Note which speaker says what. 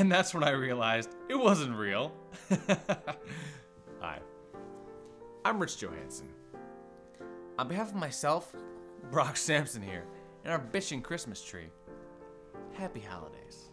Speaker 1: And that's when I realized it wasn't real. Hi, I'm Rich Johansson. On behalf of myself, Brock Sampson here, and our bitchin' Christmas tree, happy holidays.